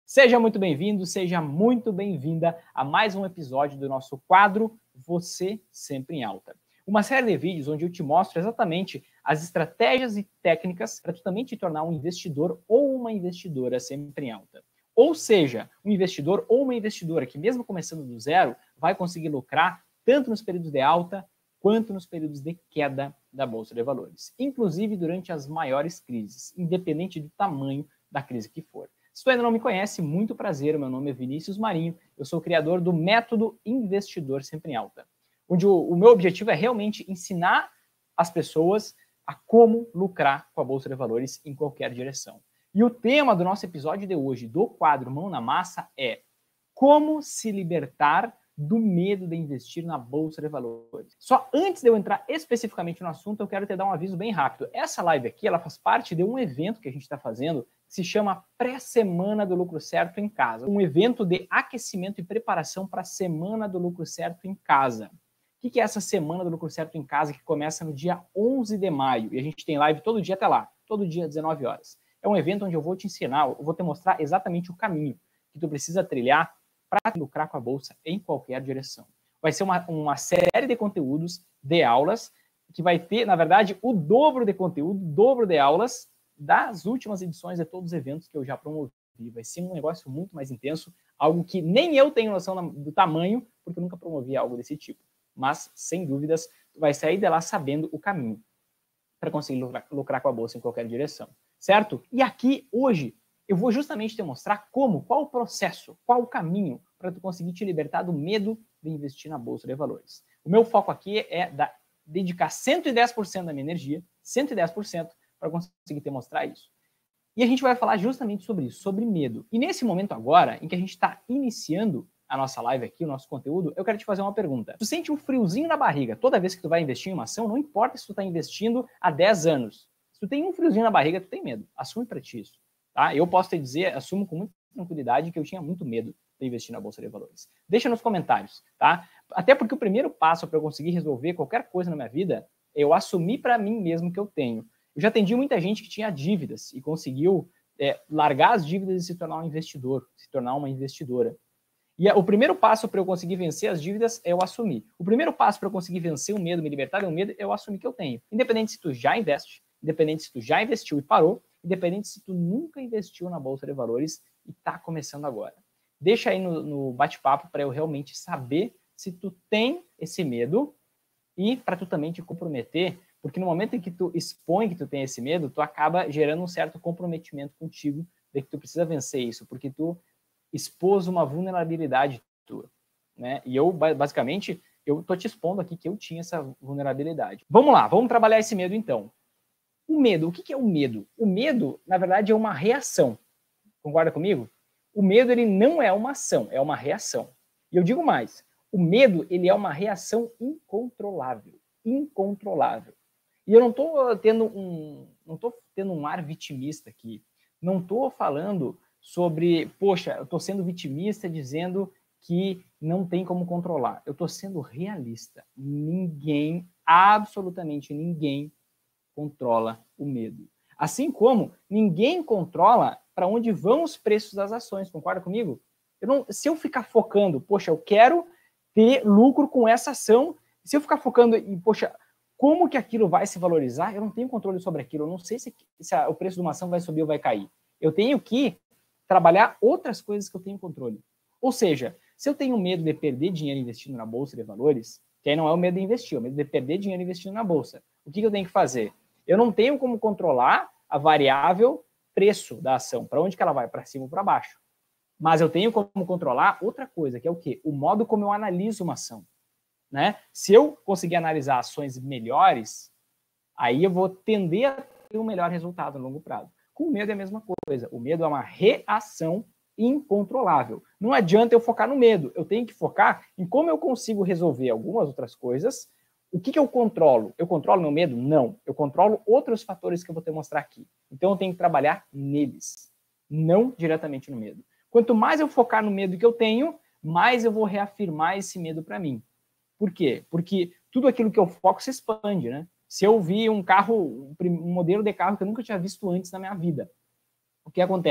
Seja muito bem-vindo, seja muito bem-vinda a mais um episódio do nosso quadro Você Sempre em Alta. Uma série de vídeos onde eu te mostro exatamente as estratégias e técnicas para tu também te tornar um investidor ou uma investidora sempre em alta. Ou seja, um investidor ou uma investidora que mesmo começando do zero, vai conseguir lucrar tanto nos períodos de alta quanto nos períodos de queda da Bolsa de Valores. Inclusive durante as maiores crises, independente do tamanho da crise que for. Se tu ainda não me conhece, muito prazer, meu nome é Vinícius Marinho, eu sou o criador do Método Investidor Sempre em Alta, onde o meu objetivo é realmente ensinar as pessoas a como lucrar com a Bolsa de Valores em qualquer direção. E o tema do nosso episódio de hoje, do quadro Mão na Massa, é como se libertar do medo de investir na Bolsa de Valores. Só antes de eu entrar especificamente no assunto, eu quero te dar um aviso bem rápido. Essa live aqui, ela faz parte de um evento que a gente está fazendo, que se chama Pré-Semana do Lucro Certo em Casa. Um evento de aquecimento e preparação para a Semana do Lucro Certo em Casa. O que é essa Semana do Lucro Certo em Casa, que começa no dia 11 de maio? E a gente tem live todo dia até lá, todo dia às 19 horas. É um evento onde eu vou te ensinar, eu vou te mostrar exatamente o caminho que tu precisa trilhar para lucrar com a Bolsa em qualquer direção. Vai ser uma série de conteúdos, de aulas, que vai ter, na verdade, o dobro de conteúdo, o dobro de aulas das últimas edições de todos os eventos que eu já promovi. Vai ser um negócio muito mais intenso, algo que nem eu tenho noção do tamanho, porque eu nunca promovi algo desse tipo. Mas, sem dúvidas, tu vai sair de lá sabendo o caminho para conseguir lucrar com a Bolsa em qualquer direção, certo? E aqui, hoje, eu vou justamente te mostrar qual o processo, qual o caminho para tu conseguir te libertar do medo de investir na Bolsa de Valores. O meu foco aqui é dedicar 110% da minha energia, 110%, para conseguir te mostrar isso. E a gente vai falar justamente sobre isso, sobre medo. E nesse momento agora, em que a gente está iniciando a nossa live aqui, o nosso conteúdo, eu quero te fazer uma pergunta. Tu sente um friozinho na barriga toda vez que tu vai investir em uma ação? Não importa se tu está investindo há 10 anos. Se tu tem um friozinho na barriga, tu tem medo. Assume para ti isso. Tá? Eu posso te dizer, assumo com muita tranquilidade que eu tinha muito medo de investir na Bolsa de Valores. Deixa nos comentários, tá? Até porque o primeiro passo para eu conseguir resolver qualquer coisa na minha vida é eu assumir para mim mesmo que eu tenho. Eu já atendi muita gente que tinha dívidas e conseguiu largar as dívidas e se tornar um investidor, se tornar uma investidora. E o primeiro passo para eu conseguir vencer as dívidas é eu assumir. O primeiro passo para eu conseguir vencer o medo, me libertar do medo, é eu assumir que eu tenho. Independente se tu já investe, independente se tu já investiu e parou, independente se tu nunca investiu na Bolsa de Valores e está começando agora. Deixa aí no bate-papo para eu realmente saber se tu tem esse medo e para tu também te comprometer, porque no momento em que tu expõe que tu tem esse medo, tu acaba gerando um certo comprometimento contigo de que tu precisa vencer isso, porque tu expôs uma vulnerabilidade tua, né? E eu, basicamente, eu tô te expondo aqui que eu tinha essa vulnerabilidade. Vamos lá, vamos trabalhar esse medo então. O medo, o que é o medo? O medo, na verdade, é uma reação. Concorda comigo? O medo, ele não é uma ação, é uma reação. E eu digo mais, o medo, ele é uma reação incontrolável. Incontrolável. E eu não estou tendo um ar vitimista aqui. Não estou falando sobre, poxa, eu estou sendo vitimista dizendo que não tem como controlar. Eu estou sendo realista. Ninguém, absolutamente ninguém, controla o medo. Assim como ninguém controla para onde vão os preços das ações, concorda comigo? Se eu ficar focando, poxa, eu quero ter lucro com essa ação, se eu ficar focando em, poxa, como que aquilo vai se valorizar, eu não tenho controle sobre aquilo, eu não sei se o preço de uma ação vai subir ou vai cair. Eu tenho que trabalhar outras coisas que eu tenho controle. Ou seja, se eu tenho medo de perder dinheiro investindo na Bolsa de Valores, que aí não é o medo de investir, é o medo de perder dinheiro investindo na Bolsa, o que eu tenho que fazer? Eu não tenho como controlar a variável preço da ação, para onde que ela vai, para cima ou para baixo. Mas eu tenho como controlar outra coisa, que é o quê? O modo como eu analiso uma ação. Né? Se eu conseguir analisar ações melhores, aí eu vou tender a ter um melhor resultado a longo prazo. Com o medo é a mesma coisa. O medo é uma reação incontrolável. Não adianta eu focar no medo. Eu tenho que focar em como eu consigo resolver algumas outras coisas. O que eu controlo? Eu controlo meu medo? Não. Eu controlo outros fatores que eu vou te mostrar aqui. Então eu tenho que trabalhar neles, não diretamente no medo. Quanto mais eu focar no medo que eu tenho, mais eu vou reafirmar esse medo para mim. Por quê? Porque tudo aquilo que eu foco se expande, né? Se eu vi um modelo de carro que eu nunca tinha visto antes na minha vida, o que acontece?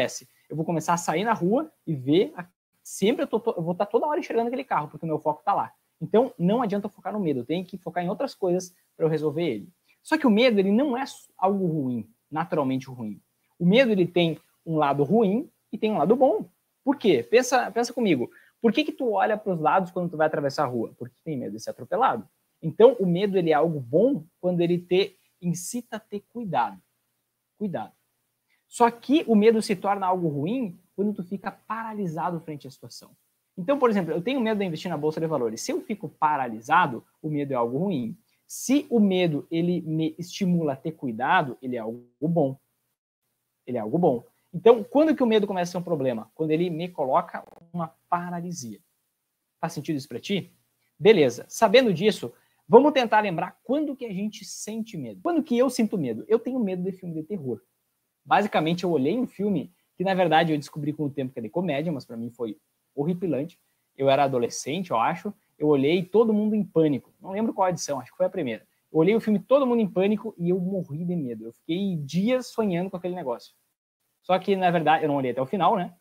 Eu vou começar a sair na rua e ver, sempre eu vou estar toda hora enxergando aquele carro, porque o meu foco está lá. Então, não adianta eu focar no medo, eu tenho que focar em outras coisas para eu resolver ele. Só que o medo, ele não é algo ruim, naturalmente ruim. O medo, ele tem um lado ruim e tem um lado bom. Por quê? Pensa comigo. Por que tu olha para os lados quando tu vai atravessar a rua? Porque tu tem medo de ser atropelado. Então, o medo, ele é algo bom quando ele te incita a ter cuidado. Cuidado. Só que o medo se torna algo ruim quando tu fica paralisado frente à situação. Então, por exemplo, eu tenho medo de investir na Bolsa de Valores. Se eu fico paralisado, o medo é algo ruim. Se o medo ele me estimula a ter cuidado, ele é algo bom. Ele é algo bom. Então, quando que o medo começa a ser um problema? Quando ele me coloca uma paralisia. Faz sentido isso para ti? Beleza. Sabendo disso, vamos tentar lembrar quando que a gente sente medo. Quando que eu sinto medo? Eu tenho medo de filme de terror. Basicamente, eu olhei um filme que, na verdade, eu descobri com o tempo que é de comédia, mas para mim foi horripilante. Eu era adolescente, eu acho. Eu olhei Todo Mundo em Pânico. Não lembro qual edição, acho que foi a primeira. Eu olhei o filme Todo Mundo em Pânico e eu morri de medo. Eu fiquei dias sonhando com aquele negócio. Só que, na verdade, eu não olhei até o final, né?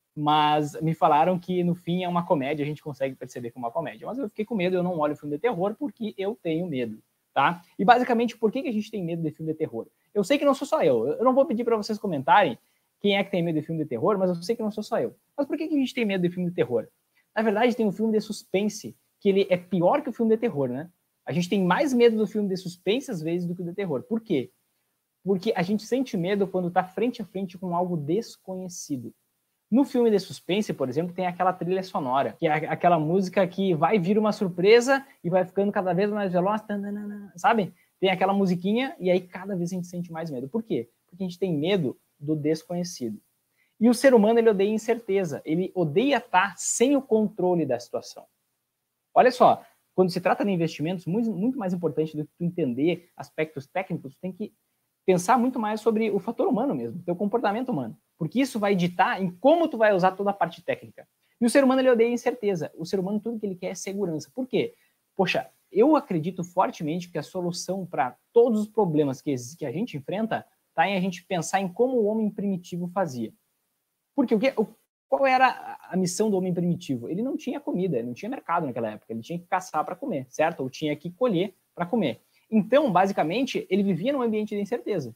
Mas me falaram que, no fim, é uma comédia, a gente consegue perceber que é uma comédia. Mas eu fiquei com medo, eu não olho filme de terror porque eu tenho medo, tá? E, basicamente, por que a gente tem medo de filme de terror? Eu sei que não sou só eu. Eu não vou pedir para vocês comentarem quem é que tem medo de filme de terror, mas eu sei que não sou só eu. Mas por que a gente tem medo de filme de terror? Na verdade, tem um filme de suspense que ele é pior que o filme de terror, né? A gente tem mais medo do filme de suspense, às vezes, do que o de terror. Por quê? Porque a gente sente medo quando está frente a frente com algo desconhecido. No filme de suspense, por exemplo, tem aquela trilha sonora, que é aquela música que vai vir uma surpresa e vai ficando cada vez mais veloz, sabe? Tem aquela musiquinha e aí cada vez a gente sente mais medo. Por quê? Porque a gente tem medo do desconhecido. E o ser humano, ele odeia incerteza. Ele odeia estar sem o controle da situação. Olha só, quando se trata de investimentos, muito mais importante do que tu entender aspectos técnicos, tu tem que pensar muito mais sobre o fator humano mesmo, teu comportamento humano. Porque isso vai ditar em como tu vai usar toda a parte técnica. E o ser humano, ele odeia incerteza. O ser humano, tudo que ele quer é segurança. Por quê? Poxa, eu acredito fortemente que a solução para todos os problemas que a gente enfrenta está em a gente pensar em como o homem primitivo fazia. Porque qual era a missão do homem primitivo? Ele não tinha comida, ele não tinha mercado naquela época, ele tinha que caçar para comer, certo? Ou tinha que colher para comer. Então, basicamente, ele vivia num ambiente de incerteza,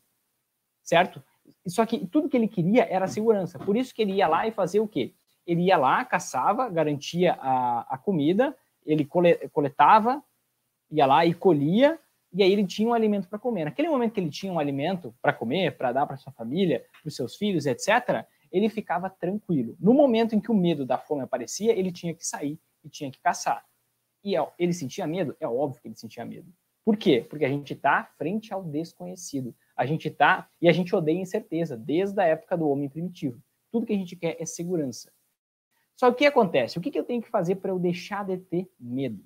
certo? Só que tudo que ele queria era segurança. Por isso que ele ia lá e fazia o quê? Ele ia lá, caçava, garantia a comida, ele coletava, ia lá e colhia, e aí ele tinha um alimento para comer. Naquele momento que ele tinha um alimento para comer, para dar para sua família, para os seus filhos, etc., ele ficava tranquilo. No momento em que o medo da fome aparecia, ele tinha que sair e tinha que caçar. E ele sentia medo? É óbvio que ele sentia medo. Por quê? Porque a gente está frente ao desconhecido. A gente odeia incerteza, desde a época do homem primitivo. Tudo que a gente quer é segurança. Só que o que acontece? O que eu tenho que fazer para eu deixar de ter medo?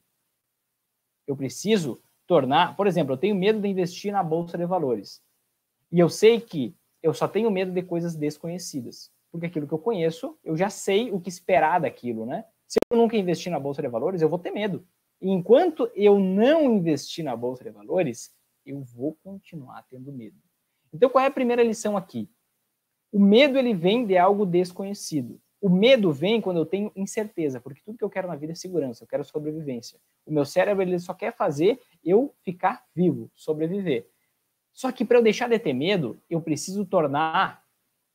Eu preciso tornar... Por exemplo, eu tenho medo de investir na Bolsa de Valores. E eu sei que eu só tenho medo de coisas desconhecidas. Porque aquilo que eu conheço, eu já sei o que esperar daquilo, né? Se eu nunca investir na Bolsa de Valores, eu vou ter medo. E enquanto eu não investir na Bolsa de Valores, eu vou continuar tendo medo. Então, qual é a primeira lição aqui? O medo, ele vem de algo desconhecido. O medo vem quando eu tenho incerteza, porque tudo que eu quero na vida é segurança, eu quero sobrevivência. O meu cérebro, ele só quer fazer eu ficar vivo, sobreviver. Só que para eu deixar de ter medo, eu preciso tornar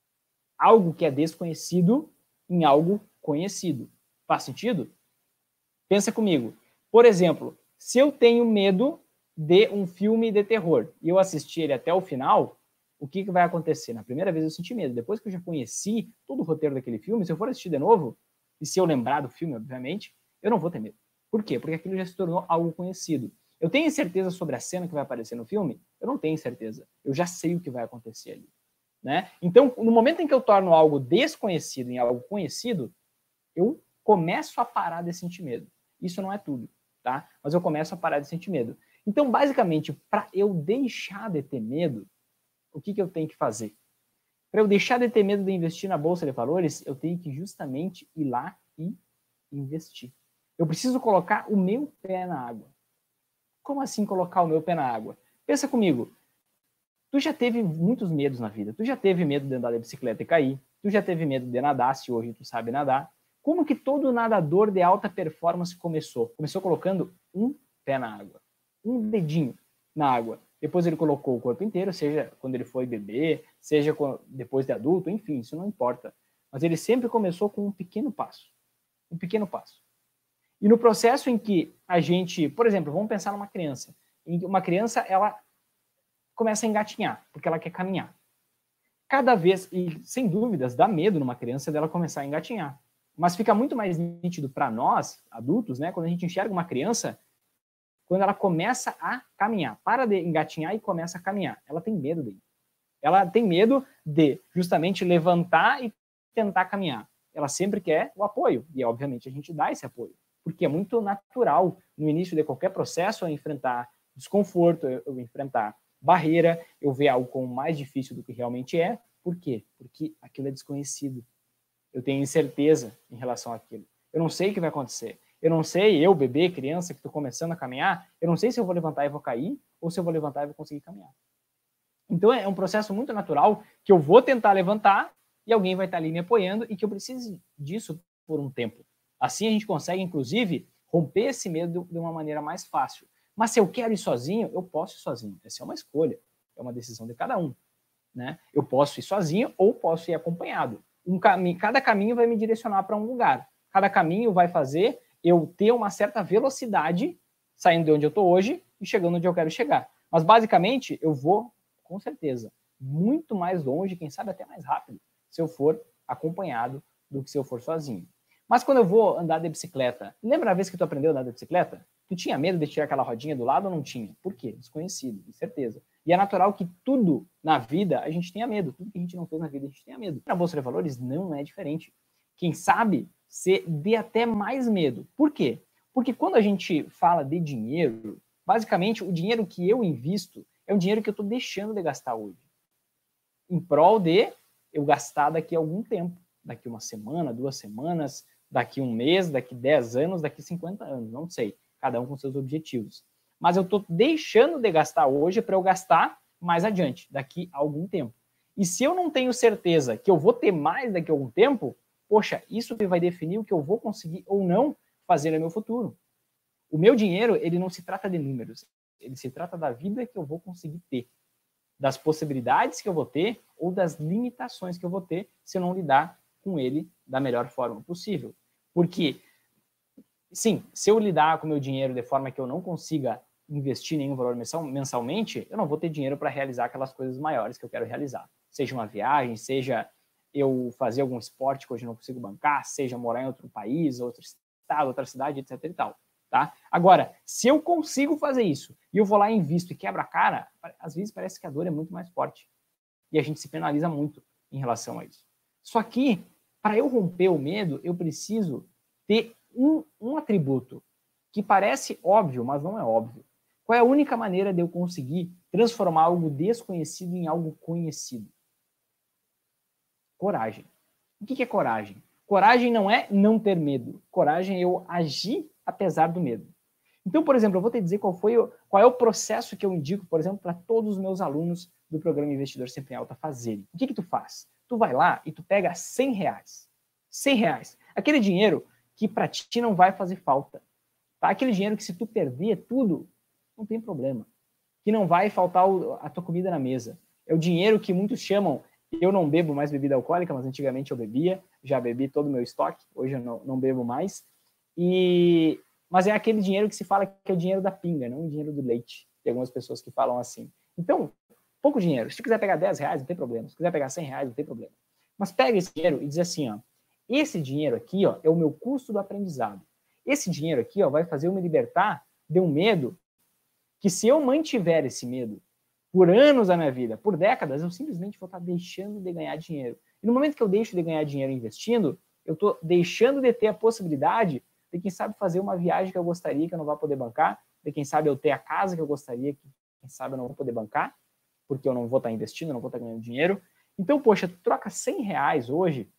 algo que é desconhecido em algo conhecido. Faz sentido? Pensa comigo. Por exemplo, se eu tenho medo de um filme de terror e eu assistir ele até o final, o que vai acontecer? Na primeira vez eu senti medo. Depois que eu já conheci todo o roteiro daquele filme, se eu for assistir de novo, e se eu lembrar do filme, obviamente, eu não vou ter medo. Por quê? Porque aquilo já se tornou algo conhecido. Eu tenho certeza sobre a cena que vai aparecer no filme? Eu não tenho certeza. Eu já sei o que vai acontecer ali. Né? Então, no momento em que eu torno algo desconhecido em algo conhecido, eu começo a parar de sentir medo. Isso não é tudo, tá? Mas eu começo a parar de sentir medo. Então, basicamente, para eu deixar de ter medo, o que eu tenho que fazer? Para eu deixar de ter medo de investir na Bolsa de Valores, eu tenho que justamente ir lá e investir. Eu preciso colocar o meu pé na água. Como assim colocar o meu pé na água? Pensa comigo. Tu já teve muitos medos na vida. Tu já teve medo de andar de bicicleta e cair. Tu já teve medo de nadar, se hoje tu sabe nadar. Como que todo nadador de alta performance começou? Começou colocando um pé na água, um dedinho na água. Depois ele colocou o corpo inteiro, seja quando ele foi bebê, seja depois de adulto, enfim, isso não importa. Mas ele sempre começou com um pequeno passo. Um pequeno passo. E no processo em que a gente, por exemplo, vamos pensar numa criança. Uma criança, ela começa a engatinhar, porque ela quer caminhar. Cada vez, e sem dúvidas, dá medo numa criança dela começar a engatinhar. Mas fica muito mais nítido para nós, adultos, né, quando a gente enxerga uma criança, quando ela começa a caminhar. Para de engatinhar e começa a caminhar. Ela tem medo dele. Ela tem medo de, justamente, levantar e tentar caminhar. Ela sempre quer o apoio. E, obviamente, a gente dá esse apoio. Porque é muito natural, no início de qualquer processo, eu enfrentar desconforto, eu enfrentar barreira, eu ver algo como mais difícil do que realmente é. Por quê? Porque aquilo é desconhecido. Eu tenho incerteza em relação àquilo. Eu não sei o que vai acontecer. Eu não sei, eu, bebê, criança, que estou começando a caminhar, eu não sei se eu vou levantar e vou cair, ou se eu vou levantar e vou conseguir caminhar. Então, é um processo muito natural que eu vou tentar levantar e alguém vai estar ali me apoiando e que eu preciso disso por um tempo. Assim, a gente consegue, inclusive, romper esse medo de uma maneira mais fácil. Mas se eu quero ir sozinho, eu posso ir sozinho. Essa é uma escolha, é uma decisão de cada um, né? Eu posso ir sozinho ou posso ir acompanhado. Cada caminho vai me direcionar para um lugar. Cada caminho vai fazer eu ter uma certa velocidade saindo de onde eu estou hoje e chegando onde eu quero chegar. Mas, basicamente, eu vou, com certeza, muito mais longe, quem sabe até mais rápido, se eu for acompanhado do que se eu for sozinho. Mas quando eu vou andar de bicicleta, lembra a vez que tu aprendeu a andar de bicicleta? Tu tinha medo de tirar aquela rodinha do lado ou não tinha? Por quê? Desconhecido, com certeza. E é natural que tudo na vida a gente tenha medo. Tudo que a gente não fez na vida a gente tenha medo. Na Bolsa de Valores não é diferente. Quem sabe você dê até mais medo. Por quê? Porque quando a gente fala de dinheiro, basicamente o dinheiro que eu invisto é um dinheiro que eu estou deixando de gastar hoje. Em prol de eu gastar daqui a algum tempo. Daqui uma semana, 2 semanas, daqui um mês, daqui 10 anos, daqui 50 anos. Não sei. Cada um com seus objetivos. Mas eu estou deixando de gastar hoje para eu gastar mais adiante, daqui a algum tempo. E se eu não tenho certeza que eu vou ter mais daqui a algum tempo, poxa, isso que vai definir o que eu vou conseguir ou não fazer no meu futuro. O meu dinheiro, ele não se trata de números, ele se trata da vida que eu vou conseguir ter, das possibilidades que eu vou ter ou das limitações que eu vou ter se eu não lidar com ele da melhor forma possível. Porque, sim, se eu lidar com o meu dinheiro de forma que eu não consiga investir nenhum valor mensalmente, eu não vou ter dinheiro para realizar aquelas coisas maiores que eu quero realizar. Seja uma viagem, seja eu fazer algum esporte que hoje eu não consigo bancar, seja morar em outro país, outro estado, outra cidade, etc e tal. Tá? Agora, se eu consigo fazer isso e eu vou lá e invisto e quebra a cara, às vezes parece que a dor é muito mais forte. E a gente se penaliza muito em relação a isso. Só que, para eu romper o medo, eu preciso ter um atributo que parece óbvio, mas não é óbvio. Qual é a única maneira de eu conseguir transformar algo desconhecido em algo conhecido? Coragem. O que é coragem? Coragem não é não ter medo. Coragem é eu agir apesar do medo. Então, por exemplo, eu vou te dizer qual é o processo que eu indico, por exemplo, para todos os meus alunos do programa Investidor Sempre em Alta fazerem. O que tu faz? Tu vai lá e tu pega R$100. R$100. Aquele dinheiro que para ti não vai fazer falta. Tá? Aquele dinheiro que se tu perder tudo, não tem problema. Que não vai faltar a tua comida na mesa. É o dinheiro que muitos chamam, eu não bebo mais bebida alcoólica, mas antigamente eu bebia, já bebi todo o meu estoque, hoje eu não bebo mais. Mas é aquele dinheiro que se fala que é o dinheiro da pinga, não o dinheiro do leite. Tem algumas pessoas que falam assim. Então, pouco dinheiro. Se tu quiser pegar R$10, não tem problema. Se tu quiser pegar R$100, não tem problema. Mas pega esse dinheiro e diz assim, ó, esse dinheiro aqui, ó, é o meu custo do aprendizado. Esse dinheiro aqui, ó, vai fazer eu me libertar de um medo que, se eu mantiver esse medo por anos da minha vida, por décadas, eu simplesmente vou estar deixando de ganhar dinheiro. E no momento que eu deixo de ganhar dinheiro investindo, eu estou deixando de ter a possibilidade de, quem sabe, fazer uma viagem que eu gostaria que eu não vou poder bancar, de quem sabe eu ter a casa que eu gostaria que, quem sabe, eu não vou poder bancar, porque eu não vou estar investindo, eu não vou estar ganhando dinheiro. Então, poxa, tu troca R$100 hoje,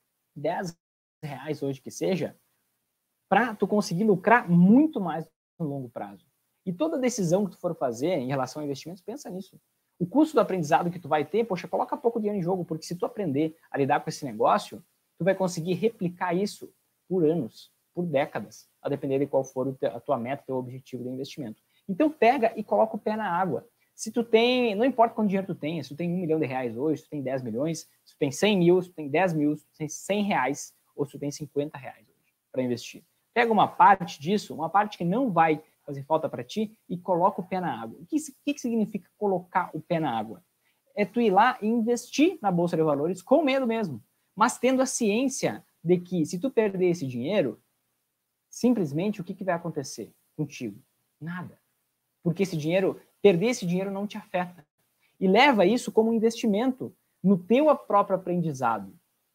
R$10 hoje que seja, para tu conseguir lucrar muito mais no longo prazo. E toda decisão que tu for fazer em relação a investimentos, pensa nisso. O custo do aprendizado que tu vai ter, poxa, coloca pouco dinheiro em jogo, porque se tu aprender a lidar com esse negócio, tu vai conseguir replicar isso por anos, por décadas, a depender de qual for a tua meta, teu objetivo de investimento. Então pega e coloca o pé na água. Se tu tem, não importa quanto dinheiro tu tem, se tu tem R$1 milhão hoje, se tu tem 10 milhões, se tu tem 100 mil, se tu tem 10 mil, se tu tem 100 reais, ou se tu tem 50 reais hoje para investir. Pega uma parte disso, uma parte que não vai fazer falta para ti e coloca o pé na água. O que significa colocar o pé na água? É tu ir lá e investir na Bolsa de Valores com medo mesmo, mas tendo a ciência de que se tu perder esse dinheiro, simplesmente o que vai acontecer contigo? Nada. Porque perder esse dinheiro não te afeta. E leva isso como um investimento no teu próprio aprendizado.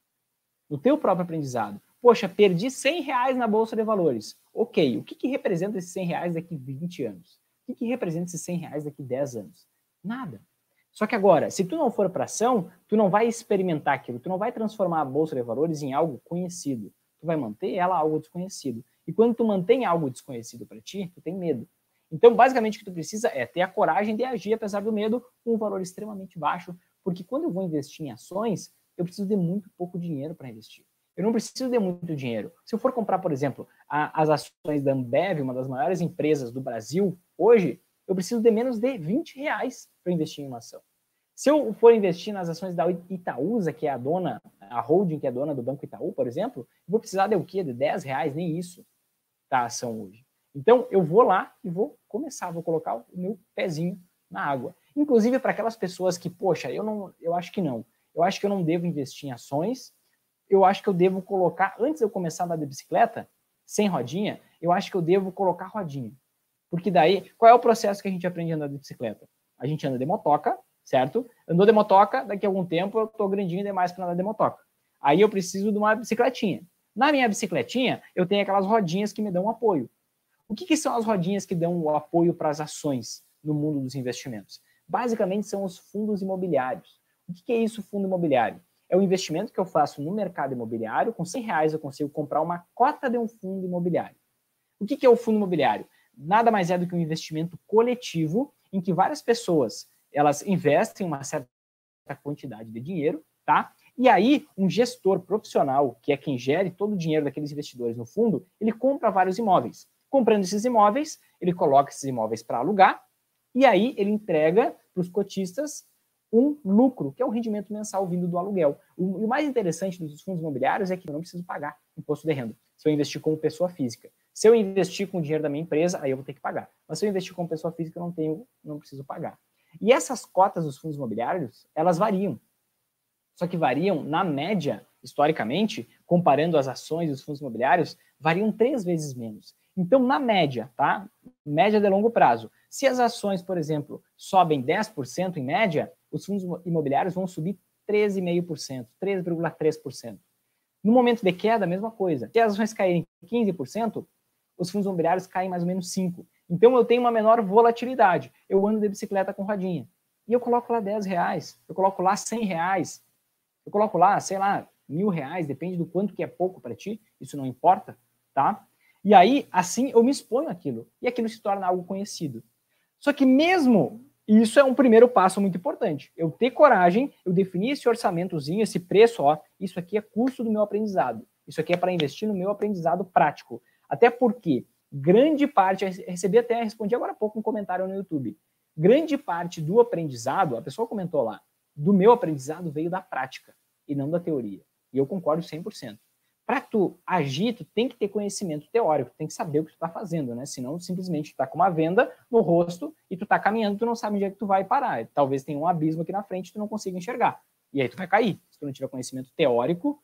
No teu próprio aprendizado. Poxa, perdi 100 reais na Bolsa de Valores. Ok, o que representa esses 100 reais daqui 20 anos? O que representa esses 100 reais daqui 10 anos? Nada. Só que agora, se tu não for para ação, tu não vai experimentar aquilo, tu não vai transformar a Bolsa de Valores em algo conhecido. Tu vai manter ela algo desconhecido. E quando tu mantém algo desconhecido para ti, tu tem medo. Então, basicamente, o que tu precisa é ter a coragem de agir, apesar do medo, com um valor extremamente baixo, porque quando eu vou investir em ações, eu preciso de muito pouco dinheiro para investir. Eu não preciso de muito dinheiro. Se eu for comprar, por exemplo, as ações da Ambev, uma das maiores empresas do Brasil, hoje, eu preciso de menos de 20 reais para investir em uma ação. Se eu for investir nas ações da Itaúsa, que é a holding que é dona do Banco Itaú, por exemplo, eu vou precisar de o quê? De 10 reais, nem isso, da ação hoje. Então, eu vou lá e vou colocar o meu pezinho na água. Inclusive para aquelas pessoas que, poxa, eu acho que não. Eu acho que eu não devo investir em ações, eu acho que eu devo colocar, antes de eu começar a andar de bicicleta, sem rodinha, eu acho que eu devo colocar rodinha. Porque daí, qual é o processo que a gente aprende a andar de bicicleta? A gente anda de motoca, certo? Andou de motoca, daqui a algum tempo eu tô grandinho demais para andar de motoca. Aí eu preciso de uma bicicletinha. Na minha bicicletinha, eu tenho aquelas rodinhas que me dão apoio. O que são as rodinhas que dão o apoio para as ações no mundo dos investimentos? Basicamente são os fundos imobiliários. O que é isso, fundo imobiliário? É o investimento que eu faço no mercado imobiliário, com 100 reais eu consigo comprar uma cota de um fundo imobiliário. O que é o fundo imobiliário? Nada mais é do que um investimento coletivo em que várias pessoas elas investem uma certa quantidade de dinheiro, tá? E aí, um gestor profissional, que é quem gere todo o dinheiro daqueles investidores no fundo, ele compra vários imóveis. Comprando esses imóveis, ele coloca esses imóveis para alugar e aí ele entrega para os cotistas um lucro, que é o rendimento mensal vindo do aluguel. E o mais interessante dos fundos imobiliários é que eu não preciso pagar imposto de renda se eu investir como pessoa física. Se eu investir com o dinheiro da minha empresa, aí eu vou ter que pagar. Mas se eu investir como pessoa física, eu não preciso pagar. E essas cotas dos fundos imobiliários, elas variam. Só que variam, na média, historicamente, comparando as ações dos fundos imobiliários, variam 3 vezes menos. Então, na média, tá? Média de longo prazo. Se as ações, por exemplo, sobem 10% em média, os fundos imobiliários vão subir 13,5%, 3,3%. No momento de queda, a mesma coisa. Se as ações caírem 15%, os fundos imobiliários caem mais ou menos 5%. Então, eu tenho uma menor volatilidade. Eu ando de bicicleta com rodinha. E eu coloco lá 10 reais, eu coloco lá 100 reais, eu coloco lá, sei lá, R$1.000, depende do quanto que é pouco para ti, isso não importa, tá? E aí, assim, eu me exponho àquilo, e aquilo se torna algo conhecido. Só que mesmo, isso é um primeiro passo muito importante, eu ter coragem, eu definir esse orçamentozinho, esse preço, ó, isso aqui é custo do meu aprendizado, isso aqui é para investir no meu aprendizado prático. Até porque grande parte, respondi agora há pouco um comentário no YouTube, grande parte do aprendizado, a pessoa comentou lá, do meu aprendizado veio da prática e não da teoria. E eu concordo 100%. Para tu agir, tu tem que ter conhecimento teórico, tem que saber o que tu está fazendo, né? Senão, simplesmente, tu tá com uma venda no rosto e tu tá caminhando, tu não sabe onde é que tu vai parar. Talvez tenha um abismo aqui na frente e tu não consiga enxergar. E aí tu vai cair, se tu não tiver conhecimento teórico,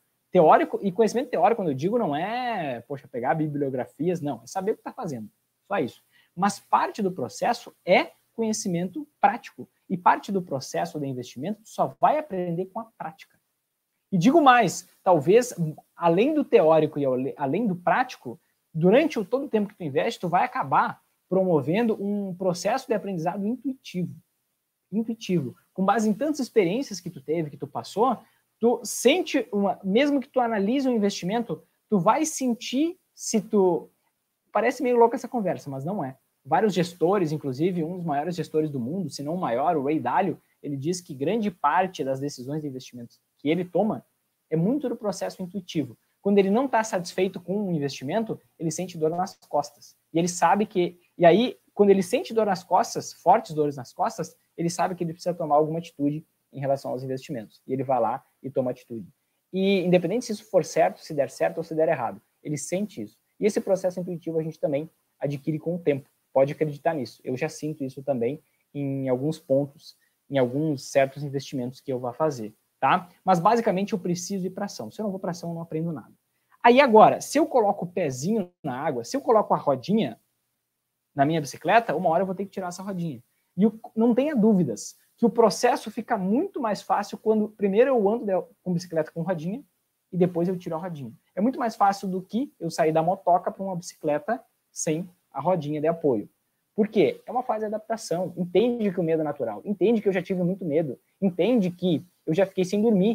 e conhecimento teórico, quando eu digo, não é, poxa, pegar bibliografias, não, é saber o que tá fazendo. Só isso. Mas parte do processo é conhecimento prático. E parte do processo de investimento tu só vai aprender com a prática. E digo mais, talvez, além do teórico e além do prático, durante todo o tempo que tu investe, tu vai acabar promovendo um processo de aprendizado intuitivo. Intuitivo. Com base em tantas experiências que tu teve, que tu passou, tu sente, mesmo que tu analise o investimento, tu vai sentir se tu... Parece meio louca essa conversa, mas não é. Vários gestores, inclusive um dos maiores gestores do mundo, se não o maior, o Ray Dalio, ele diz que grande parte das decisões de investimentos que ele toma é muito do processo intuitivo. Quando ele não está satisfeito com um investimento, ele sente dor nas costas. E ele sabe que... E aí, quando ele sente dor nas costas, fortes dores nas costas, ele sabe que ele precisa tomar alguma atitude em relação aos investimentos. E ele vai lá e toma atitude. E independente se isso for certo, se der certo ou se der errado, ele sente isso. E esse processo intuitivo a gente também adquire com o tempo. Pode acreditar nisso. Eu já sinto isso também em alguns pontos, em alguns certos investimentos que eu vou fazer, tá? Mas basicamente eu preciso ir para ação. Se eu não vou para ação, eu não aprendo nada. Aí agora, se eu coloco o pezinho na água, se eu coloco a rodinha na minha bicicleta, uma hora eu vou ter que tirar essa rodinha. E não tenha dúvidas que o processo fica muito mais fácil quando primeiro eu ando com bicicleta com rodinha e depois eu tiro a rodinha. É muito mais fácil do que eu sair da motoca para uma bicicleta sem a rodinha de apoio. Por quê? É uma fase de adaptação. Entende que o medo é natural. Entende que eu já tive muito medo. Entende que eu já fiquei sem dormir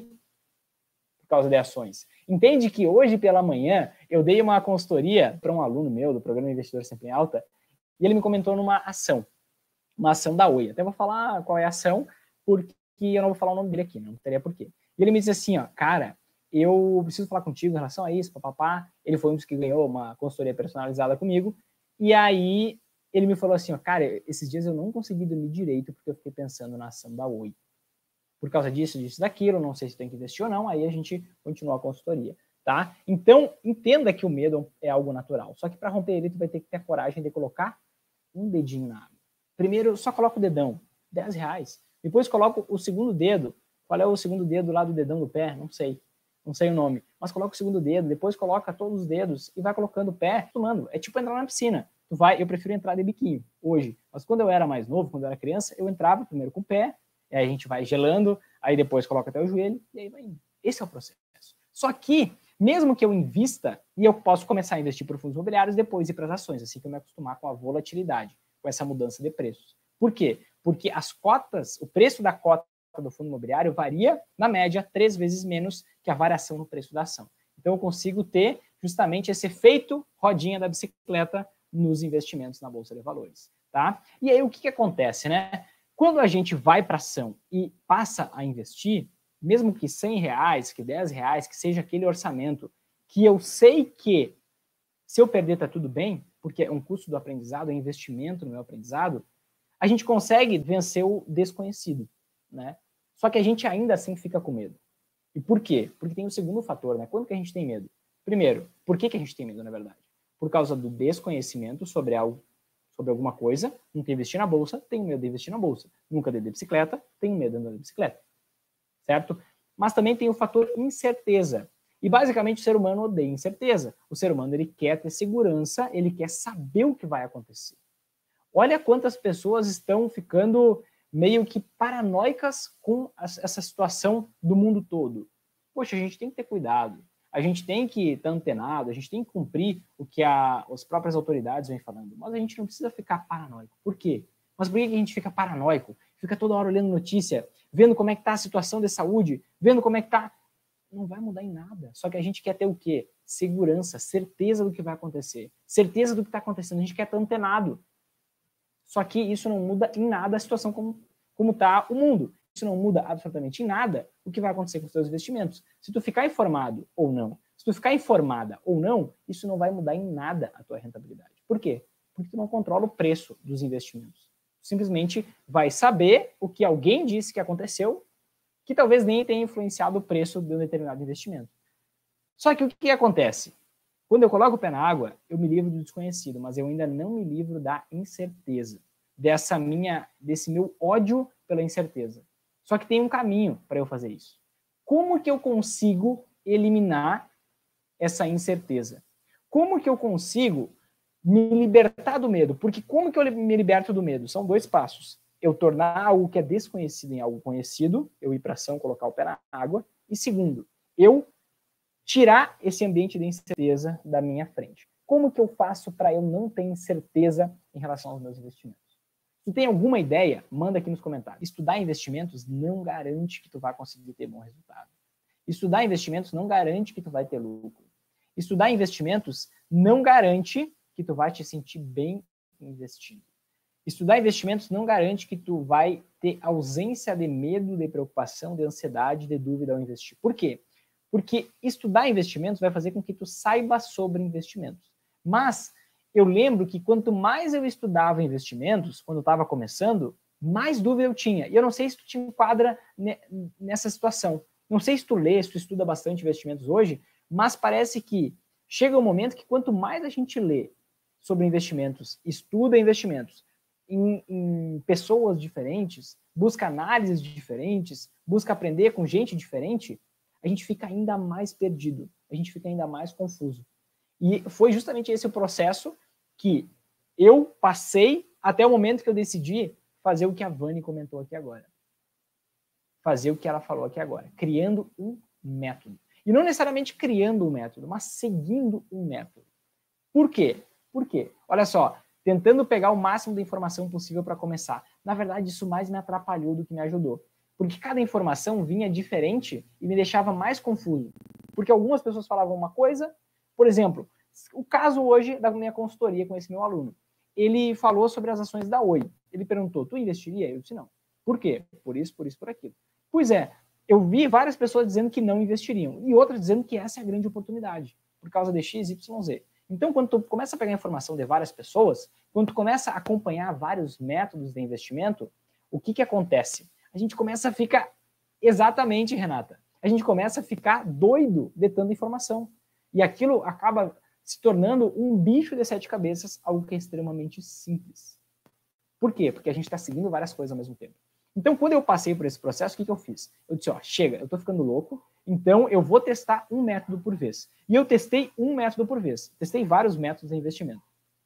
por causa de ações. Entende que hoje pela manhã eu dei uma consultoria para um aluno meu do programa Investidor Sempre em Alta e ele me comentou numa ação. Uma ação da Oi. Até vou falar qual é a ação, porque eu não vou falar o nome dele aqui, não teria porquê. E ele me disse assim, ó, cara, eu preciso falar contigo em relação a isso, papapá. Ele foi um dos que ganhou uma consultoria personalizada comigo. E aí ele me falou assim, ó, cara, esses dias eu não consegui dormir direito porque eu fiquei pensando na ação da Oi. Por causa disso, daquilo, não sei se tem que investir ou não, aí a gente continua a consultoria, tá? Então, entenda que o medo é algo natural. Só que para romper ele, tu vai ter que ter a coragem de colocar um dedinho na água. Primeiro, só coloca o dedão, R$10. Depois coloca o segundo dedo. Qual é o segundo dedo lá do dedão do pé? Não sei o nome. Mas coloca o segundo dedo, depois coloca todos os dedos e vai colocando o pé, tomando. É tipo entrar na piscina. Eu prefiro entrar de biquinho hoje. Mas quando eu era mais novo, quando eu era criança, eu entrava primeiro com o pé, e aí a gente vai gelando, aí depois coloca até o joelho, e aí vai indo. Esse é o processo. Só que, mesmo que eu invista, e eu posso começar a investir por fundos imobiliários, depois ir para as ações, assim que eu me acostumar com a volatilidade, com essa mudança de preços. Por quê? Porque as cotas, o preço da cota do fundo imobiliário varia, na média, 3 vezes menos que a variação no preço da ação. Então, eu consigo ter justamente esse efeito rodinha da bicicleta nos investimentos na Bolsa de Valores, tá? E aí, o que acontece, né? Quando a gente vai para ação e passa a investir, mesmo que R$100, que R$10, que seja aquele orçamento, que eu sei que se eu perder tá tudo bem, porque é um custo do aprendizado, é investimento no meu aprendizado, a gente consegue vencer o desconhecido, né? Só que a gente ainda assim fica com medo. E por quê? Porque tem o segundo fator, né? Quando que a gente tem medo? Primeiro, por que a gente tem medo, na verdade? Por causa do desconhecimento sobre algo, sobre alguma coisa. Nunca investi na bolsa, tenho medo de investir na bolsa. Nunca andei de bicicleta, tenho medo de andar de bicicleta. Certo? Mas também tem o fator incerteza. E basicamente o ser humano odeia incerteza. O ser humano ele quer ter segurança, ele quer saber o que vai acontecer. Olha quantas pessoas estão ficando meio que paranoicas com essa situação do mundo todo. Poxa, a gente tem que ter cuidado. A gente tem que estar antenado, a gente tem que cumprir o que as próprias autoridades vêm falando. Mas a gente não precisa ficar paranoico. Por quê? Mas por que a gente fica paranoico? Fica toda hora olhando notícia, vendo como é que está a situação de saúde, vendo como é que está... Não vai mudar em nada. Só que a gente quer ter o quê? Segurança, certeza do que vai acontecer. Certeza do que está acontecendo. A gente quer estar antenado. Só que isso não muda em nada a situação como está o mundo. Isso não muda absolutamente em nada o que vai acontecer com os seus investimentos. Se tu ficar informado ou não, se tu ficar informada ou não, isso não vai mudar em nada a tua rentabilidade. Por quê? Porque tu não controla o preço dos investimentos. Tu simplesmente vai saber o que alguém disse que aconteceu, que talvez nem tenha influenciado o preço de um determinado investimento. Só que o que acontece? Quando eu coloco o pé na água, eu me livro do desconhecido, mas eu ainda não me livro da incerteza, desse meu ódio pela incerteza. Só que tem um caminho para eu fazer isso. Como que eu consigo eliminar essa incerteza? Como que eu consigo me libertar do medo? Porque como que eu me liberto do medo? São 2 passos. Eu tornar algo que é desconhecido em algo conhecido, eu ir para ação, colocar o pé na água. E segundo, eu tirar esse ambiente de incerteza da minha frente. Como que eu faço para eu não ter incerteza em relação aos meus investimentos? Se tu tem alguma ideia, manda aqui nos comentários. Estudar investimentos não garante que tu vai conseguir ter bom resultado. Estudar investimentos não garante que tu vai ter lucro. Estudar investimentos não garante que tu vai te sentir bem investindo. Estudar investimentos não garante que tu vai ter ausência de medo, de preocupação, de ansiedade, de dúvida ao investir. Por quê? Porque estudar investimentos vai fazer com que tu saiba sobre investimentos. Mas eu lembro que quanto mais eu estudava investimentos, quando eu estava começando, mais dúvida eu tinha. E eu não sei se tu te enquadra nessa situação. Não sei se tu lê, se tu estuda bastante investimentos hoje, mas parece que chega um momento que quanto mais a gente lê sobre investimentos, estuda investimentos, em pessoas diferentes, busca análises diferentes, busca aprender com gente diferente, a gente fica ainda mais perdido, a gente fica ainda mais confuso. E foi justamente esse o processo que eu passei até o momento que eu decidi fazer o que a Vani comentou aqui agora. Fazer o que ela falou aqui agora, criando um método. E não necessariamente criando um método, mas seguindo um método. Por quê? Por quê? Olha só, tentando pegar o máximo de informação possível para começar. Na verdade, isso mais me atrapalhou do que me ajudou. Porque cada informação vinha diferente e me deixava mais confuso. Porque algumas pessoas falavam uma coisa, por exemplo, o caso hoje da minha consultoria com esse meu aluno. Ele falou sobre as ações da Oi. Ele perguntou, tu investiria? Eu disse, não. Por quê? Por isso, por aquilo. Pois é, eu vi várias pessoas dizendo que não investiriam e outras dizendo que essa é a grande oportunidade, por causa de X, Y, Z. Então, quando tu começa a pegar informação de várias pessoas, quando tu começa a acompanhar vários métodos de investimento, o que acontece? A gente começa a ficar, exatamente, Renata, a gente começa a ficar doido de tanta informação. E aquilo acaba se tornando um bicho de 7 cabeças, algo que é extremamente simples. Por quê? Porque a gente está seguindo várias coisas ao mesmo tempo. Então, quando eu passei por esse processo, o que eu fiz? Eu disse, ó, chega, eu tô ficando louco, então eu vou testar um método por vez. E eu testei um método por vez. Testei vários métodos de investimento.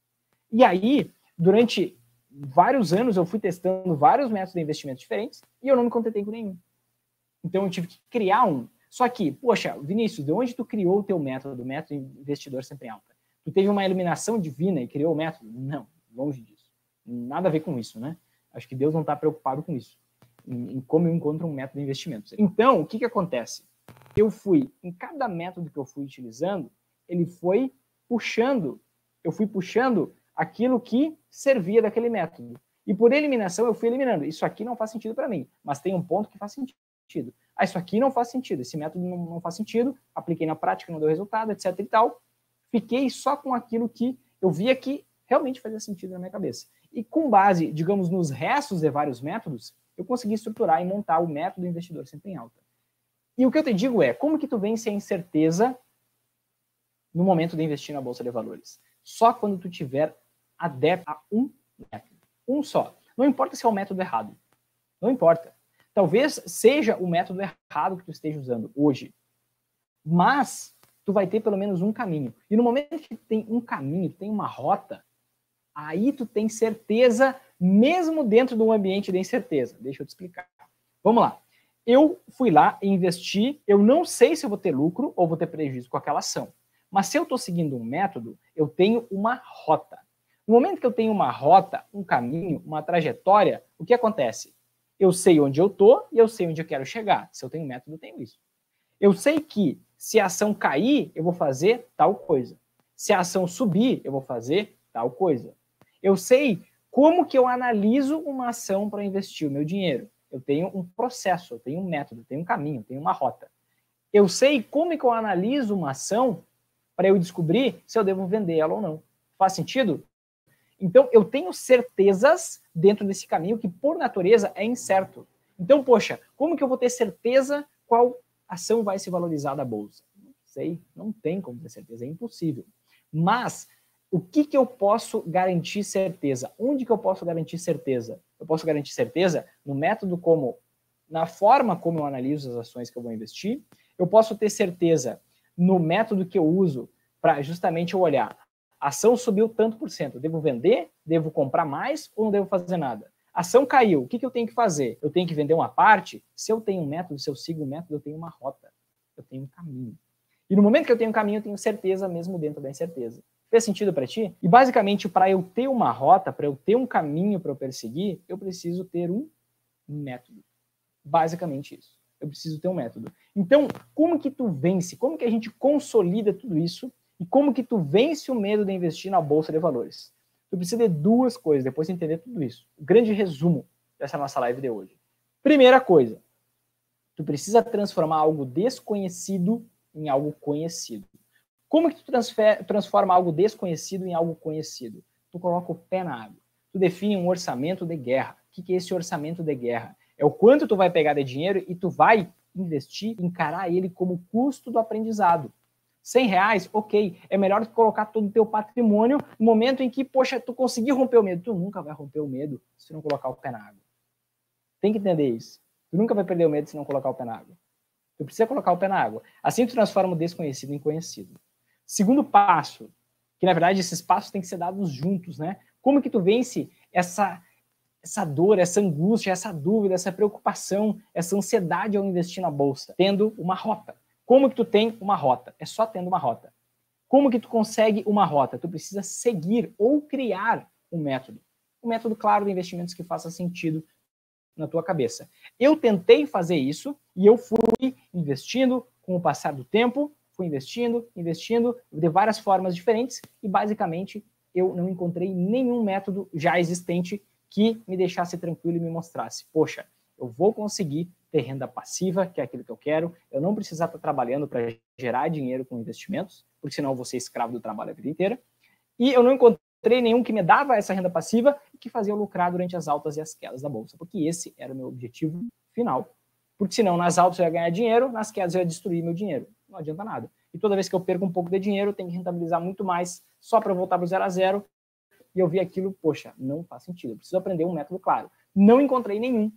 E aí, durante vários anos, eu fui testando vários métodos de investimento diferentes e eu não me contentei com nenhum. Então, eu tive que criar um. Só que, poxa, Vinícius, de onde tu criou o teu método, o método investidor sempre em alta? Tu teve uma iluminação divina e criou o método? Não, longe disso. Nada a ver com isso, né? Acho que Deus não está preocupado com isso, em como eu encontro um método de investimentos. Então, o que acontece? Em cada método que eu fui utilizando, eu fui puxando aquilo que servia daquele método. E por eliminação, eu fui eliminando. Isso aqui não faz sentido para mim, mas tem um ponto que faz sentido. Ah, isso aqui não faz sentido, esse método não faz sentido, apliquei na prática, não deu resultado, etc e tal. Fiquei só com aquilo que eu via que realmente fazia sentido na minha cabeça. E com base, digamos, nos restos de vários métodos, eu consegui estruturar e montar o método investidor sempre em alta. E o que eu te digo é, como que tu vence a incerteza no momento de investir na Bolsa de Valores? Só quando tu tiver adepto a um método. Um só. Não importa se é o método errado. Não importa. Talvez seja o método errado que tu esteja usando hoje. Mas tu vai ter pelo menos um caminho. E no momento que tem um caminho, tem uma rota, aí tu tem certeza, mesmo dentro de um ambiente de incerteza. Deixa eu te explicar. Vamos lá. Eu fui lá e investi, eu não sei se eu vou ter lucro ou vou ter prejuízo com aquela ação. Mas se eu estou seguindo um método, eu tenho uma rota. No momento que eu tenho uma rota, um caminho, uma trajetória, o que acontece? Eu sei onde eu estou e eu sei onde eu quero chegar. Se eu tenho um método, eu tenho isso. Eu sei que se a ação cair, eu vou fazer tal coisa. Se a ação subir, eu vou fazer tal coisa. Eu sei como que eu analiso uma ação para investir o meu dinheiro. Eu tenho um processo, eu tenho um método, eu tenho um caminho, eu tenho uma rota. Eu sei como que eu analiso uma ação para eu descobrir se eu devo vender ela ou não. Faz sentido? Então, eu tenho certezas dentro desse caminho que, por natureza, é incerto. Então, poxa, como que eu vou ter certeza qual ação vai se valorizar da bolsa? Não sei, não tem como ter certeza, é impossível. Mas o que eu posso garantir certeza? Onde que eu posso garantir certeza? Eu posso garantir certeza no método na forma como eu analiso as ações que eu vou investir. Eu posso ter certeza no método que eu uso para justamente eu olhar. A ação subiu tanto por cento. Devo vender? Devo comprar mais ou não devo fazer nada? A ação caiu. O que eu tenho que fazer? Eu tenho que vender uma parte? Se eu tenho um método, se eu sigo um método, eu tenho uma rota. Eu tenho um caminho. E no momento que eu tenho um caminho, eu tenho certeza mesmo dentro da incerteza. Fez sentido para ti? E basicamente, para eu ter uma rota, para eu ter um caminho para eu perseguir, eu preciso ter um método. Basicamente isso. Eu preciso ter um método. Então, como que tu vence? Como que a gente consolida tudo isso? E como que tu vence o medo de investir na Bolsa de Valores? Tu precisa de duas coisas, depois de entender tudo isso. O grande resumo dessa nossa live de hoje. Primeira coisa, tu precisa transformar algo desconhecido em algo conhecido. Como que tu transforma algo desconhecido em algo conhecido? Tu coloca o pé na água. Tu define um orçamento de guerra. O que é esse orçamento de guerra? É o quanto tu vai pegar de dinheiro e tu vai investir, encarar ele como custo do aprendizado. R$100, ok, é melhor tu colocar todo o teu patrimônio no momento em que, poxa, tu conseguir romper o medo. Tu nunca vai romper o medo se não colocar o pé na água. Tem que entender isso. Tu nunca vai perder o medo se não colocar o pé na água. Tu precisa colocar o pé na água. Assim tu transforma o desconhecido em conhecido. Segundo passo, que na verdade esses passos têm que ser dados juntos, né? Como que tu vence essa dor, essa angústia, essa dúvida, essa preocupação, essa ansiedade ao investir na bolsa? Tendo uma rota. Como que tu tem uma rota? É só tendo uma rota. Como que tu consegue uma rota? Tu precisa seguir ou criar um método. Um método claro de investimentos que faça sentido na tua cabeça. Eu tentei fazer isso e eu fui investindo com o passar do tempo, fui investindo de várias formas diferentes e basicamente eu não encontrei nenhum método já existente que me deixasse tranquilo e me mostrasse, poxa, eu vou conseguir ter renda passiva, que é aquilo que eu quero, eu não precisar estar trabalhando para gerar dinheiro com investimentos, porque senão eu vou ser escravo do trabalho a vida inteira, e eu não encontrei nenhum que me dava essa renda passiva e que fazia eu lucrar durante as altas e as quedas da bolsa, porque esse era o meu objetivo final. Porque senão nas altas eu ia ganhar dinheiro, nas quedas eu ia destruir meu dinheiro. Não adianta nada. E toda vez que eu perco um pouco de dinheiro, eu tenho que rentabilizar muito mais só para voltar para o 0 a 0. E eu vi aquilo, poxa, não faz sentido. Eu preciso aprender um método claro. Não encontrei nenhum.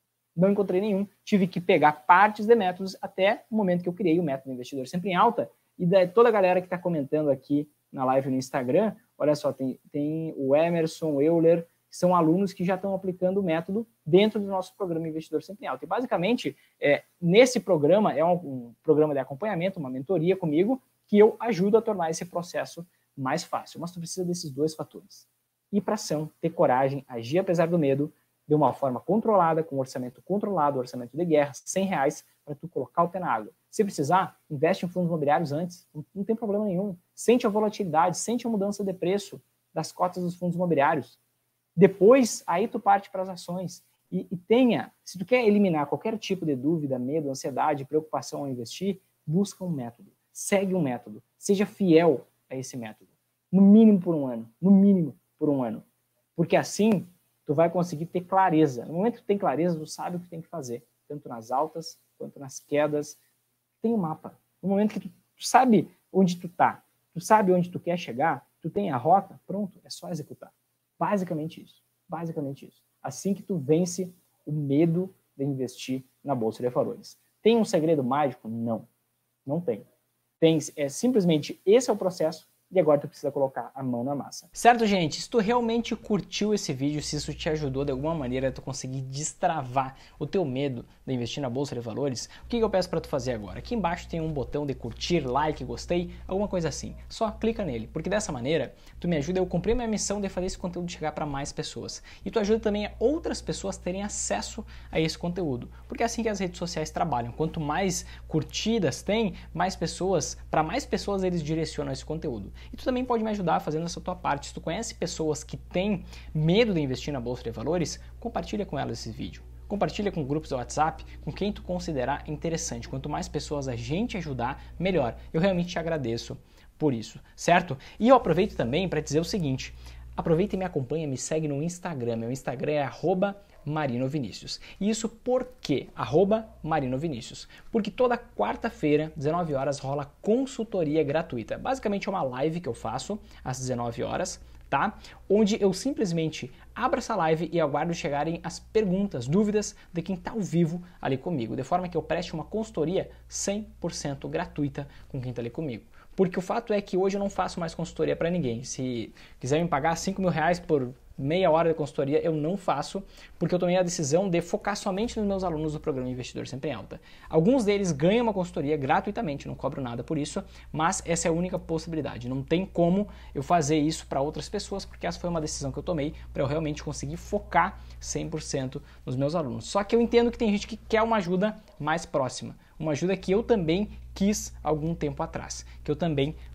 Tive que pegar partes de métodos até o momento que eu criei o método Investidor Sempre em Alta. E toda a galera que está comentando aqui na live no Instagram, olha só, tem o Emerson, o Euler, que são alunos que já estão aplicando o método dentro do nosso programa Investidor Sempre em Alta. E basicamente, nesse programa, é um programa de acompanhamento, uma mentoria comigo, que eu ajudo a tornar esse processo mais fácil. Mas tu precisa desses dois fatores. Ir para ação, ter coragem, agir apesar do medo, de uma forma controlada, com orçamento controlado, orçamento de guerra, R$100 para tu colocar o pé na água. Se precisar, investe em fundos imobiliários antes, não tem problema nenhum. Sente a volatilidade, sente a mudança de preço das cotas dos fundos imobiliários. Depois, aí tu parte para as ações. E tenha, se tu quer eliminar qualquer tipo de dúvida, medo, ansiedade, preocupação ao investir, busca um método. Segue um método. Seja fiel a esse método. No mínimo por um ano. No mínimo por um ano. Porque assim, tu vai conseguir ter clareza. No momento que tu tem clareza, tu sabe o que tem que fazer. Tanto nas altas, quanto nas quedas. Tem um mapa. No momento que tu sabe onde tu tá, tu sabe onde tu quer chegar, tu tem a rota, pronto, é só executar. Basicamente isso. Basicamente isso. Assim que tu vence o medo de investir na Bolsa de Valores. Tem um segredo mágico? Não. Não tem. Simplesmente esse é o processo e agora tu precisa colocar a mão na massa. Certo, gente? Se tu realmente curtiu esse vídeo, se isso te ajudou de alguma maneira a tu conseguir destravar o teu medo de investir na Bolsa de Valores, o que eu peço para tu fazer agora? Aqui embaixo tem um botão de curtir, like, gostei, alguma coisa assim. Só clica nele, porque dessa maneira tu me ajuda a eu cumprir minha missão de fazer esse conteúdo chegar para mais pessoas. E tu ajuda também a outras pessoas terem acesso a esse conteúdo, porque é assim que as redes sociais trabalham. Quanto mais curtidas tem, mais pessoas, para mais pessoas eles direcionam esse conteúdo. E tu também pode me ajudar fazendo essa tua parte. Se tu conhece pessoas que têm medo de investir na Bolsa de Valores, compartilha com elas esse vídeo. Compartilha com grupos do WhatsApp, com quem tu considerar interessante. Quanto mais pessoas a gente ajudar, melhor. Eu realmente te agradeço por isso, certo? E eu aproveito também para dizer o seguinte, aproveita e me acompanha, me segue no Instagram. Meu Instagram é @marinovinicius. E isso por quê? @marinovinicius. Porque toda quarta-feira, 19 horas, rola consultoria gratuita. Basicamente é uma live que eu faço às 19 horas, tá? Onde eu simplesmente abro essa live e aguardo chegarem as perguntas, dúvidas de quem está ao vivo ali comigo. De forma que eu preste uma consultoria 100% gratuita com quem está ali comigo. Porque o fato é que hoje eu não faço mais consultoria para ninguém. Se quiser me pagar R$5.000 por meia hora de consultoria, eu não faço, porque eu tomei a decisão de focar somente nos meus alunos do programa Investidor Sempre em Alta. Alguns deles ganham uma consultoria gratuitamente, não cobro nada por isso, mas essa é a única possibilidade. Não tem como eu fazer isso para outras pessoas, porque essa foi uma decisão que eu tomei para eu realmente conseguir focar 100% nos meus alunos. Só que eu entendo que tem gente que quer uma ajuda mais próxima, uma ajuda que eu também quis algum tempo atrás, que eu também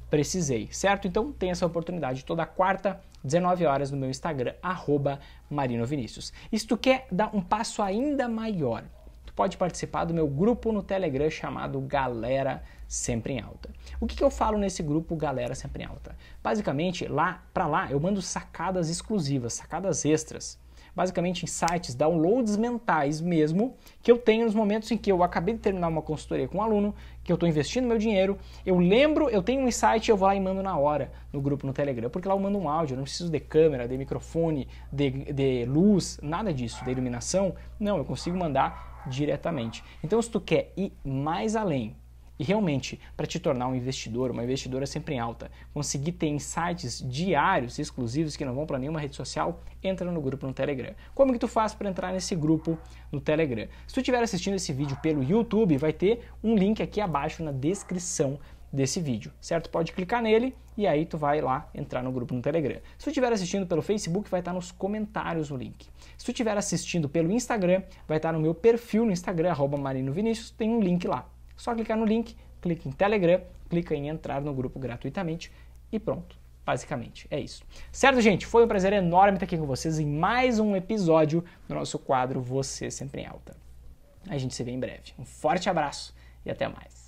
precisei, certo? Então tem essa oportunidade toda quarta, 19 horas no meu Instagram, @marinovinicius. E se tu quer dar um passo ainda maior, tu pode participar do meu grupo no Telegram chamado Galera Sempre em Alta. O que eu falo nesse grupo Galera Sempre em Alta? Basicamente, lá eu mando sacadas exclusivas, sacadas extras. Basicamente, insights, downloads mentais mesmo, que eu tenho nos momentos em que eu acabei de terminar uma consultoria com um aluno, que eu estou investindo meu dinheiro, eu lembro, eu tenho um insight, eu vou lá e mando na hora no grupo no Telegram, porque lá eu mando um áudio, eu não preciso de câmera, de microfone, de luz, nada disso, de iluminação, não, eu consigo mandar diretamente. Então, se tu quer ir mais além, e realmente, para te tornar um investidor, uma investidora sempre em alta, conseguir ter insights diários, exclusivos, que não vão para nenhuma rede social, entra no grupo no Telegram. Como que tu faz para entrar nesse grupo no Telegram? Se tu estiver assistindo esse vídeo pelo YouTube, vai ter um link aqui abaixo na descrição desse vídeo, certo? Pode clicar nele e aí tu vai lá entrar no grupo no Telegram. Se tu estiver assistindo pelo Facebook, vai estar nos comentários o link. Se tu estiver assistindo pelo Instagram, vai estar no meu perfil no Instagram, @marinovinicius, tem um link lá. Só clicar no link, clica em Telegram, clica em entrar no grupo gratuitamente e pronto. Basicamente, é isso. Certo, gente? Foi um prazer enorme estar aqui com vocês em mais um episódio do nosso quadro Você Sempre em Alta. A gente se vê em breve. Um forte abraço e até mais.